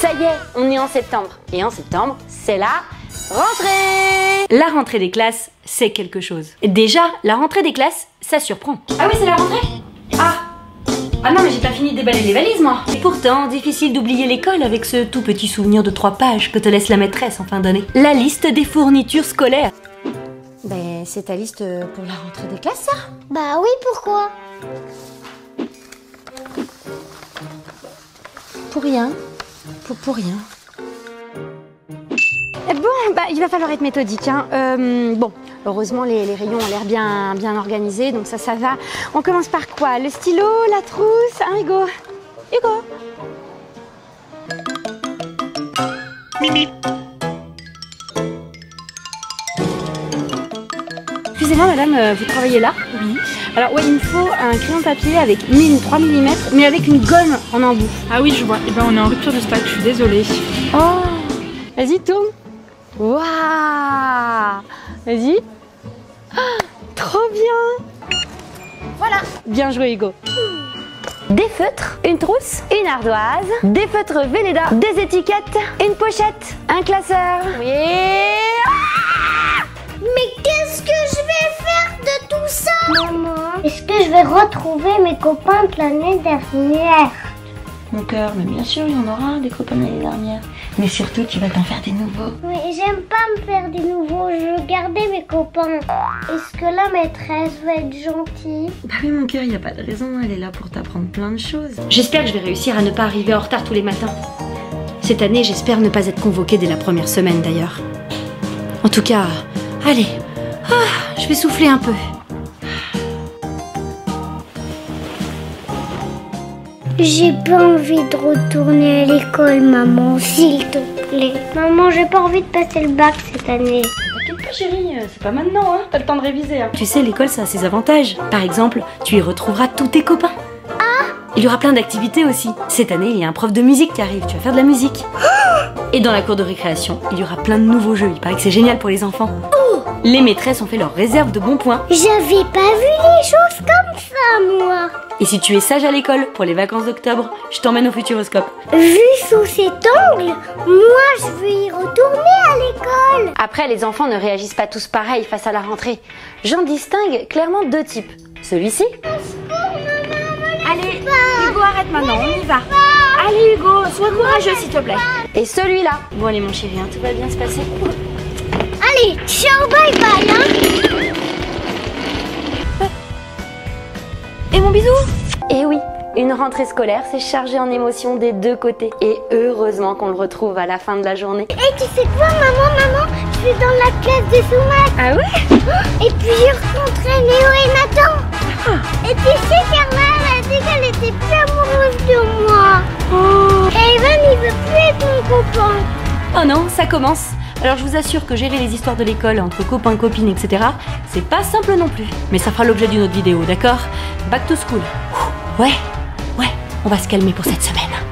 Ça y est, on est en septembre. Et en septembre, c'est la rentrée. La rentrée des classes, c'est quelque chose. Déjà, la rentrée des classes, ça surprend. Ah oui, c'est la rentrée? Ah non, mais j'ai pas fini de déballer les valises, moi. Et pourtant, difficile d'oublier l'école avec ce tout petit souvenir de 3 pages que te laisse la maîtresse en fin d'année. La liste des fournitures scolaires. Ben, c'est ta liste pour la rentrée des classes, ça? Bah oui, pourquoi? Pour rien. Pour rien. Bon, bah, il va falloir être méthodique, hein. Bon, heureusement, les rayons ont l'air bien organisés, donc ça va. On commence par quoi? Le stylo, la trousse, hein, Hugo? Hugo? Mimi. Excusez-moi, madame, vous travaillez là? Oui. Alors, ouais, il me faut un crayon papier avec mine 3 mm, mais avec une gomme en embout. Ah oui, je vois. Eh ben, on est en rupture de stock, je suis désolée. Oh! Vas-y, tourne. Waouh! Vas-y. Oh, trop bien! Voilà. Bien joué, Hugo. Des feutres, une trousse, une ardoise, des feutres Velleda, des étiquettes, une pochette, un classeur. Oui. Mais qu'est-ce que je vais faire de tout ça? Maman, est-ce que je vais retrouver mes copains de l'année dernière? Mon cœur, mais bien sûr, il y en aura des copains de l'année dernière. Mais surtout, tu vas t'en faire des nouveaux. Mais j'aime pas me faire des nouveaux, je veux garder mes copains. Est-ce que la maîtresse va être gentille? Bah oui, mon cœur, il n'y a pas de raison, elle est là pour t'apprendre plein de choses. J'espère que je vais réussir à ne pas arriver en retard tous les matins. Cette année, j'espère ne pas être convoquée dès la première semaine d'ailleurs. En tout cas, allez, je vais souffler un peu. J'ai pas envie de retourner à l'école, maman, s'il te plaît. Maman, j'ai pas envie de passer le bac cette année. T'inquiète pas, chérie, c'est pas maintenant, hein. T'as le temps de réviser. Hein. Tu sais, l'école, ça a ses avantages. Par exemple, tu y retrouveras tous tes copains. Il y aura plein d'activités aussi. Cette année, il y a un prof de musique qui arrive, tu vas faire de la musique. Et dans la cour de récréation, il y aura plein de nouveaux jeux. Il paraît que c'est génial pour les enfants. Les maîtresses ont fait leur réserve de bons points. J'avais pas vu les choses comme ça, moi. Et si tu es sage à l'école pour les vacances d'octobre, je t'emmène au Futuroscope. Vu sous cet angle, moi je veux y retourner à l'école. Après, les enfants ne réagissent pas tous pareil face à la rentrée. J'en distingue clairement 2 types. Celui-ci. Allez, Hugo, arrête maintenant, on y va. Allez, Hugo, sois courageux s'il te plaît. Et celui-là. Bon, allez, mon chéri, hein, tout va bien se passer. Allez, ciao, bye bye, hein. Et mon bisou. Et oui, une rentrée scolaire, c'est chargé en émotions des 2 côtés. Et heureusement qu'on le retrouve à la fin de la journée. Et tu sais quoi, maman, je suis dans la classe de Soumac. Ah ouais? Et puis j'ai rencontré Léo et Nathan. Et tu sais, Carla, elle a dit qu'elle était plus amoureuse de moi. Et Evan, il veut plus être mon copain. Oh non, ça commence. Alors je vous assure que gérer les histoires de l'école entre copains, copines, etc. c'est pas simple non plus. Mais ça fera l'objet d'une autre vidéo, d'accord? Back to school. Ouais, on va se calmer pour cette semaine.